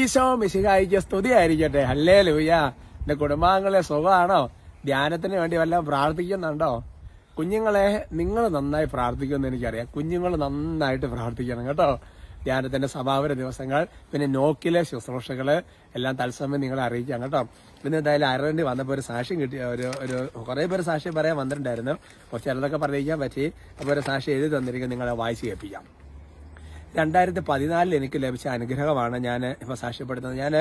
ഈശോ മിശിഹായിക്ക് സ്തുതിയായിരിക്കട്ടെ. ഹല്ലേലൂയ. എന്റെ കുടുംബാംഗങ്ങളെ സുഖമാണോ? ധ്യാനത്തിന് വേണ്ടി വല്ലതും പ്രാർത്ഥിക്കുന്നുണ്ടോ? കുഞ്ഞുങ്ങളെ നിങ്ങൾ നന്നായി പ്രാർത്ഥിക്കുമെന്ന് എനിക്കറിയാം. കുഞ്ഞുങ്ങൾ നന്നായിട്ട് പ്രാർത്ഥിക്കണം കേട്ടോ. ധ്യാനത്തിന്റെ സമാപന ദിവസങ്ങൾ, പിന്നെ നോക്കിലെ ശുശ്രൂഷകള് എല്ലാം തത്സമയം നിങ്ങളെ അറിയിക്കാം കേട്ടോ. പിന്നെ എന്തായാലും അയർലൻഡിൽ വന്നപ്പോൾ ഒരു സാക്ഷ്യം കിട്ടിയ ഒരു കുറെ പേര് സാക്ഷ്യം പറയാൻ വന്നിട്ടുണ്ടായിരുന്നു. ചിലതൊക്കെ പറയിക്കാൻ പറ്റി. അപ്പോൾ ഒരു സാക്ഷ്യം എഴുതി തന്നിരിക്കും, നിങ്ങളെ വായിച്ച് കേൾപ്പിക്കാം. 2014 എനിക്ക് ലഭിച്ച അനുഗ്രഹമാണ് ഞാൻ ഇപ്പൊ സാക്ഷ്യപ്പെടുത്തുന്നത്. ഞാൻ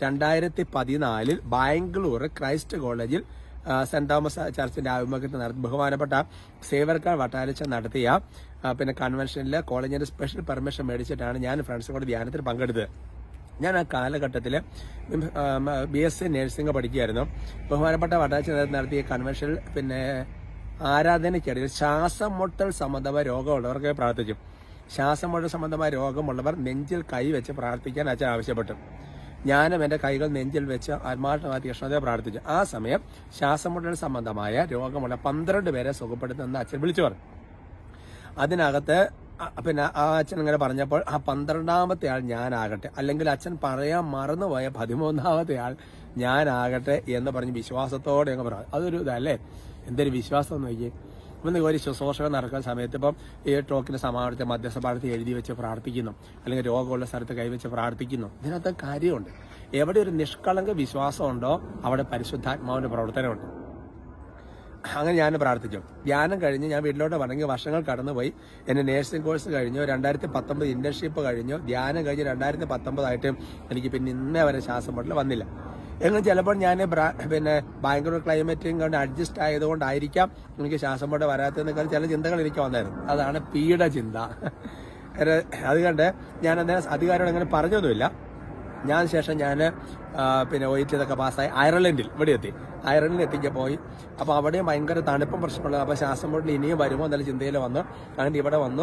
2014 ബാംഗ്ലൂർ ക്രൈസ്റ്റ് കോളേജിൽ സെന്റ് തോമസ് ചർച്ചിന്റെ ആഭിമുഖ്യത്തിൽ നടത്തി ബഹുമാനപ്പെട്ട സേവർക്കാർ വട്ടാരച്ച നടത്തിയ പിന്നെ കൺവെൻഷനിൽ കോളേജിന്റെ സ്പെഷ്യൽ പെർമിഷൻ മേടിച്ചിട്ടാണ് ഞാൻ ഫ്രണ്ട്സുകളുടെ ധ്യാനത്തിൽ പങ്കെടുത്തത്. ഞാൻ ആ കാലഘട്ടത്തിൽ BSc നഴ്സിംഗ് പഠിക്കുകയായിരുന്നു. ബഹുമാനപ്പെട്ട വട്ടാരച്ച നടത്തിയ കൺവെൻഷനിൽ പിന്നെ ആരാധനയ്ക്കിടയിൽ ശ്വാസം മുട്ടൽ സംബന്ധമായ രോഗമുള്ളവർക്ക് പ്രാർത്ഥിച്ചു. ശ്വാസം മുട്ടൽ സംബന്ധമായ രോഗമുള്ളവർ നെഞ്ചിൽ കൈവച്ച് പ്രാർത്ഥിക്കാൻ അച്ഛൻ ആവശ്യപ്പെട്ടു. ഞാനും എന്റെ കൈകൾ നെഞ്ചിൽ വെച്ച് ആത്മാർത്ഥമായ തീക്ഷ്ണതയെ പ്രാർത്ഥിച്ചു. ആ സമയം ശ്വാസം മുട്ടൽ സംബന്ധമായ രോഗമുള്ള 12 പേരെ സുഖപ്പെടുത്തുന്ന അച്ഛൻ വിളിച്ചു പറഞ്ഞു. അതിനകത്ത് പിന്നെ ആ അച്ഛൻ ഇങ്ങനെ പറഞ്ഞപ്പോൾ ആ 12ാമത്തെ ആൾ ഞാനാകട്ടെ, അല്ലെങ്കിൽ അച്ഛൻ പറയാൻ മറന്നുപോയ 13ാമത്തെ ആൾ ഞാനാകട്ടെ എന്ന് പറഞ്ഞ് വിശ്വാസത്തോടെ അങ്ങ് പറഞ്ഞു. അതൊരു ഇതല്ലേ, എന്തൊരു വിശ്വാസം എന്ന് നോക്കിയേ. ഇപ്പം ഒരു ശുശ്രൂഷകൾ നടക്കുന്ന സമയത്ത് ഇപ്പം ഈ ടോക്കിന് സമാപനത്തെ മധ്യസ്ഥഭാഗത്ത് എഴുതി വെച്ച് പ്രാർത്ഥിക്കുന്നു, അല്ലെങ്കിൽ രോഗമുള്ള സ്ഥലത്ത് കൈവച്ച് പ്രാർത്ഥിക്കുന്നു. ഇതിനകത്ത് കാര്യമുണ്ട്. എവിടെ ഒരു നിഷ്കളങ്ക വിശ്വാസമുണ്ടോ അവിടെ പരിശുദ്ധാത്മാവിന്റെ പ്രവർത്തനമുണ്ട്. അങ്ങനെ ഞാൻ പ്രാർത്ഥിച്ചു. ധ്യാനം കഴിഞ്ഞ് ഞാൻ വീട്ടിലോട്ട് വന്നെങ്കിൽ വർഷങ്ങൾ കടന്നുപോയി. എന്റെ നേഴ്സിംഗ് കോഴ്സ് കഴിഞ്ഞു, 2019 ഇന്റേൺഷിപ്പ് കഴിഞ്ഞു. ധ്യാനം കഴിഞ്ഞ് 2019 ആയിട്ട് എനിക്ക് പിന്നെ ഇന്നേ വരെ ശ്വാസം മുട്ടൽ വന്നില്ല. എങ്കിലും ചിലപ്പോൾ ഞാൻ പിന്നെ ഭയങ്കര ക്ലൈമറ്റും കൊണ്ട് അഡ്ജസ്റ്റ് ആയതുകൊണ്ടായിരിക്കാം എനിക്ക് ശ്വാസം മുട്ടൽ വരാത്തതെന്നൊക്കെ ചില ചിന്തകൾ എനിക്ക് വന്നായിരുന്നു. അതാണ് പീഡ ചിന്ത. അതുകൊണ്ട് ഞാൻ അന്നേരം അധികാരിയോട് അങ്ങനെ പറഞ്ഞൊന്നുമില്ല. ഞാൻ ശേഷം ഞാൻ പിന്നെ OET ഇതൊക്കെ പാസ്സായി അയർലൻഡിൽ ഇവിടെ എത്തി. അയർലൻഡിൽ എത്തിക്കാൻ പോയി. അപ്പോൾ അവിടെയും ഭയങ്കര തണുപ്പും പ്രശ്നമുള്ളത്. അപ്പോൾ ശ്വാസം മുട്ടൽ ഇനിയും വരുമോ എന്നുള്ള ചിന്തയിൽ വന്നു. അങ്ങനെ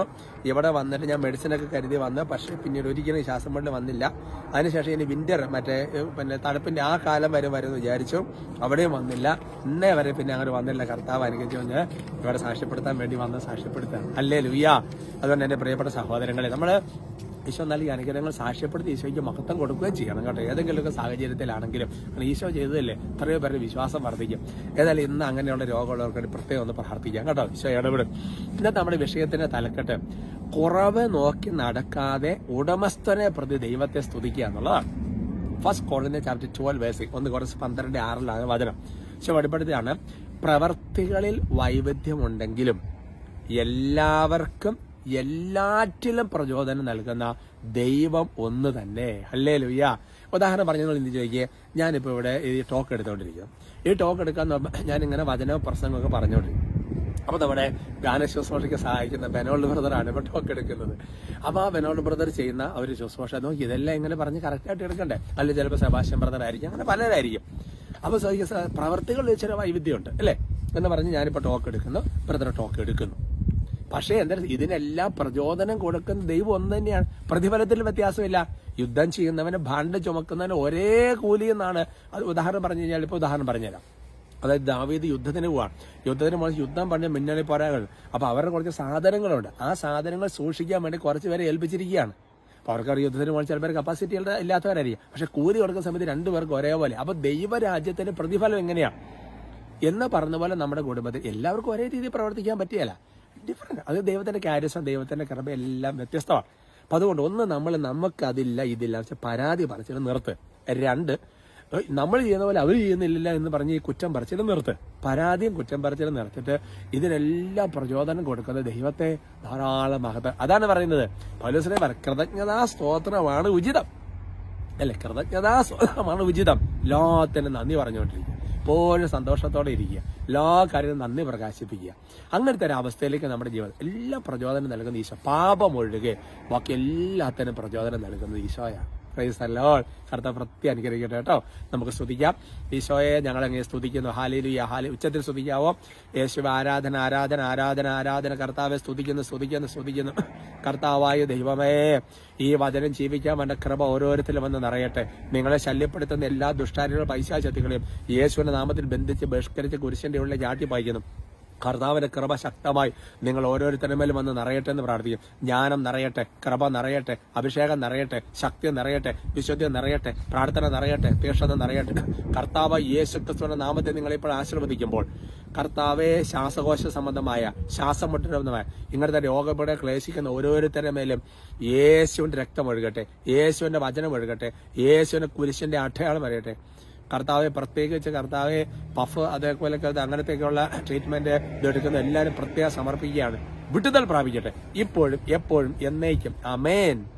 ഇവിടെ വന്നിട്ട് ഞാൻ മെഡിസിനൊക്കെ കരുതി വന്നു. പക്ഷേ പിന്നീട് ഒരിക്കലും ശ്വാസം മുട്ടൽ വന്നില്ല. അതിനുശേഷം ഇനി വിന്റർ പിന്നെ തണുപ്പിന്റെ ആ കാലം വരുമെന്ന് വിചാരിച്ചു. അവിടെയും വന്നില്ല. ഇന്നേ വരെ പിന്നെ അങ്ങനെ വന്നില്ല. കർത്താവ് അനുഗ്രഹിച്ചു ഞാൻ ഇവിടെ സാക്ഷ്യപ്പെടുത്താൻ വേണ്ടി വന്ന് സാക്ഷ്യപ്പെടുത്താൻ. ഹല്ലേലൂയ. അതുകൊണ്ട് എന്റെ പ്രിയപ്പെട്ട സഹോദരങ്ങളെ, നമ്മള് ഈശോ നൽകിയ അനുഗ്രഹങ്ങൾ സാക്ഷ്യപ്പെടുത്തി ഈശോയ്ക്ക് മഹത്വം കൊടുക്കുകയും ചെയ്യണം കേട്ടോ. ഏതെങ്കിലുമൊക്കെ സാഹചര്യത്തിലാണെങ്കിലും ഈശോ ചെയ്തതല്ലേ, എത്രയോ പേരുടെ വിശ്വാസം വർദ്ധിക്കും. ഏതായാലും ഇന്ന് അങ്ങനെയുള്ള രോഗമുള്ളവർക്ക് പ്രത്യേകം ഒന്ന് പ്രാർത്ഥിക്കാം കേട്ടോ. ഈശോ ഇടപെടും. ഇന്നത്തെ നമ്മുടെ വിഷയത്തിന്റെ തലക്കെട്ട് കുറവ് നോക്കി നടക്കാതെ ഉടമസ്ഥനെ പ്രതി ദൈവത്തെ സ്തുതിക്കുക എന്നുള്ളതാണ്. 1 Corinthians chapter 12 verse 1 Corinthians 12:6 വചനം ഈശോ വെളിപ്പെടുത്തിയാണ്, പ്രവർത്തികളിൽ വൈവിധ്യമുണ്ടെങ്കിലും എല്ലാവർക്കും എല്ലാറ്റിലും പ്രചോദനം നൽകുന്ന ദൈവം ഒന്ന് തന്നെ. ഹല്ലേലൂയ. ഉദാഹരണം പറഞ്ഞാൽ എന്ത് ചോദിക്കുക, ഞാനിപ്പോൾ ഇവിടെ ഈ ടോക്ക് എടുത്തുകൊണ്ടിരിക്കുന്നു. ഈ ടോക്ക് എടുക്കാൻ ഞാനിങ്ങനെ വചനവും പ്രസംഗമൊക്കെ പറഞ്ഞുകൊണ്ടിരിക്കും. അപ്പോൾ നമ്മുടെ ഗാനശുശ്രൂഷയ്ക്ക് സഹായിക്കുന്ന ബെനോൾഡ് ബ്രദറാണ് ഇപ്പോൾ ടോക്ക് എടുക്കുന്നത്. അപ്പോൾ ആ ബെനോൾഡ് ബ്രദർ ചെയ്യുന്ന ഒരു ശുശ്രൂഷ നോക്കി ഇതെല്ലാം ഇങ്ങനെ പറഞ്ഞ് കറക്റ്റായിട്ട് എടുക്കണ്ടേ. അല്ലെങ്കിൽ ചിലപ്പോൾ സെബാസ്റ്റ്യൻ ബ്രദർ ആയിരിക്കും, അങ്ങനെ പലരായിരിക്കും. അപ്പോൾ പ്രവർത്തികളിൽ ചില വൈവിധ്യമുണ്ട് അല്ലേ എന്ന് പറഞ്ഞ് ഞാനിപ്പോൾ ടോക്ക് എടുക്കുന്നു, ബ്രദർ ടോക്ക് എടുക്കുന്നു. പക്ഷേ എന്താ, ഇതിനെല്ലാം പ്രചോദനം കൊടുക്കുന്ന ദൈവം ഒന്ന് തന്നെയാണ്. പ്രതിഫലത്തിൽ വ്യത്യാസമില്ല. യുദ്ധം ചെയ്യുന്നവന് ഭാണ്ഡം ചുമക്കുന്നവന് ഒരേ കൂലി എന്നാണ്. അത് ഉദാഹരണം പറഞ്ഞു കഴിഞ്ഞാൽ ഇപ്പോൾ ഉദാഹരണം പറഞ്ഞുതരാം. അതായത് ദാവീദ് യുദ്ധത്തിന് പോവാണ്. യുദ്ധം പറഞ്ഞ മുന്നണി പോരാകൾ. അപ്പൊ അവരുടെ കുറച്ച് സാധനങ്ങളുണ്ട്. ആ സാധനങ്ങൾ സൂക്ഷിക്കാൻ വേണ്ടി കുറച്ച് പേരെ ഏൽപ്പിച്ചിരിക്കുകയാണ്. അപ്പൊ അവർക്ക് യുദ്ധത്തിന് പോകാൻ ചിലപ്പോൾ കപ്പാസിറ്റി ഇല്ലാത്തവരായിരിക്കും. പക്ഷെ കൂലി കൊടുക്കുന്ന സമയത്ത് രണ്ടുപേർക്ക് ഒരേപോലെ. അപ്പൊ ദൈവരാജ്യത്തിന്റെ പ്രതിഫലം എങ്ങനെയാ എന്ന് പറഞ്ഞ പോലെ നമ്മുടെ കുടുംബത്തിൽ എല്ലാവർക്കും ഒരേ രീതിയിൽ പ്രവർത്തിക്കാൻ പറ്റിയല്ല. ഡിഫറെന്റ്. അത് ദൈവത്തിന്റെ കാര്യസം, ദൈവത്തിന്റെ കൃപ എല്ലാം വ്യത്യസ്തമാണ്. അപ്പൊ അതുകൊണ്ട് ഒന്ന് നമുക്ക് അതില്ല ഇതില്ല പക്ഷെ പരാതി പറച്ചിട്ട് നിർത്ത്. 2 നമ്മൾ ചെയ്യുന്ന പോലെ അവർ ചെയ്യുന്നില്ല എന്ന് പറഞ്ഞ് ഈ കുറ്റം പറച്ചിട്ട് നിർത്ത്. പരാതിയും കുറ്റം പറച്ചിലും നിർത്തിട്ട് ഇതിനെല്ലാം പ്രചോദനം കൊടുക്കുന്നത് ദൈവത്തെ ധാരാളം മഹത്വം. അതാണ് പറയുന്നത് പൗലോസിനെ കൃതജ്ഞതാ സ്തോത്രമാണ് ഉചിതം അല്ലെ. കൃതജ്ഞതാ സ്തോത്രമാണ് ഉചിതം. എല്ലാത്തിനും നന്ദി പറഞ്ഞുകൊണ്ടിരിക്കുക, എപ്പോഴും സന്തോഷത്തോടെ ഇരിക്കുക, എല്ലാ കാര്യങ്ങളും നന്ദി പ്രകാശിപ്പിക്കുക. അങ്ങനത്തെ ഒരു അവസ്ഥയിലേക്ക് നമ്മുടെ ജീവിതം എല്ലാം പ്രചോദനം നൽകുന്ന ഈശോ. പാപം ഒഴികെ ബാക്കി എല്ലാത്തിനും പ്രചോദനം നൽകുന്നത് ഈശോയാണ്. Praise the Lord. കർത്താവ് പ്രത്യേകം അനുഗ്രഹിക്കട്ടെ കേട്ടോ. നമുക്ക് സ്തുതിക്കാം. ഈശോയെ ഞങ്ങളെങ്ങനെ സ്തുതിക്കുന്നു. ഹല്ലേലൂയ. ഉച്ചത്തിൽ സ്തുതിക്കാവോ? യേശുവേ ആരാധന ആരാധന ആരാധന ആരാധന. കർത്താവെ സ്തുതിക്കുന്നു. കർത്താവായ ദൈവമേ, ഈ വചനം ജീവിക്കാൻ വേണ്ട കൃപ ഓരോരുത്തരും വന്ന് നിറയട്ടെ. നിങ്ങളെ ശല്യപ്പെടുത്തുന്ന എല്ലാ ദുഷ്ടാരികളും പൈശാചക്തികളെയും യേശുവിന്റെ നാമത്തിൽ ബന്ധിച്ച് ബഹിഷ്കരിച്ച് കുരിശിന്റെ ഉള്ളിൽ ചാട്ടി പായിക്കുന്നു. കർത്താവിന്റെ കൃപ ശക്തമായി നിങ്ങൾ ഓരോരുത്തരുടെ മേലും വന്ന് നിറയട്ടെ എന്ന് പ്രാർത്ഥിക്കും. ജ്ഞാനം നിറയട്ടെ, കൃപ നിറയട്ടെ, അഭിഷേകം നിറയട്ടെ, ശക്തി നിറയട്ടെ, വിശുദ്ധി നിറയട്ടെ, പ്രാർത്ഥന നിറയട്ടെ, തീക്ഷ്ണത നിറയട്ടെ. കർത്താവ് യേശു ക്രിസ്തുവിന്റെ നാമത്തെ നിങ്ങളിപ്പോൾ ആശീർവദിക്കുമ്പോൾ കർത്താവെ ശ്വാസകോശ സംബന്ധമായ ശ്വാസം മുട്ടുന്നതുമായ ഇങ്ങനത്തെ രോഗപ്പെടെ ക്ലേശിക്കുന്ന ഓരോരുത്തരുടെ മേലും യേശുവിന്റെ രക്തം ഒഴുകട്ടെ, യേശുവിന്റെ വചനം ഒഴുകട്ടെ, യേശുവിന്റെ കുരിശിന്റെ അടയാളം വരട്ടെ. കർത്താവെ പ്രത്യേകിച്ച് കർത്താവെ പഫ് അതേപോലൊക്കെ അങ്ങനത്തെയൊക്കെയുള്ള ട്രീറ്റ്മെന്റ് ഇതെടുക്കുന്ന എല്ലാവരും പ്രത്യേകം സമർപ്പിക്കുകയാണ്. വിടുതൽ പ്രാപിക്കട്ടെ ഇപ്പോഴും എപ്പോഴും എന്നേക്കും. ആമേൻ.